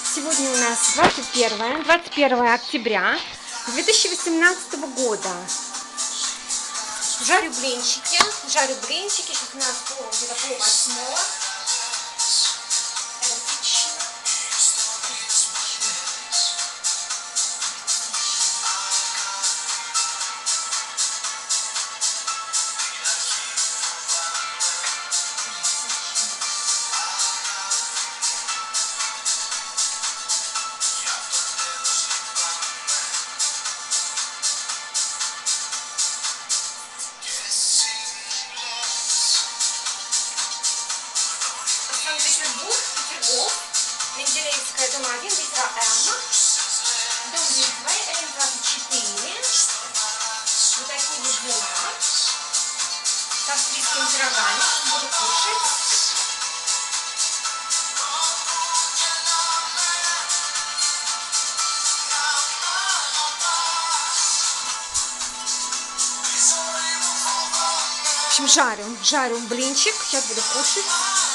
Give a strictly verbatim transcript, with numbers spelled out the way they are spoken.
Сегодня у нас двадцать первое, двадцать первое октября две тысячи восемнадцатого года. Жарю блинчики, жарю блинчики, сейчас у нас пол, где-то пол восьмого. Санкт-Петербург, Петергоф, Менделеевская, дом один, литра М, дом Литвы, М двадцать четыре, вот такие вот дела, с австрийскими пирогами, буду кушать. В общем, жарю, жарю блинчик, сейчас буду кушать.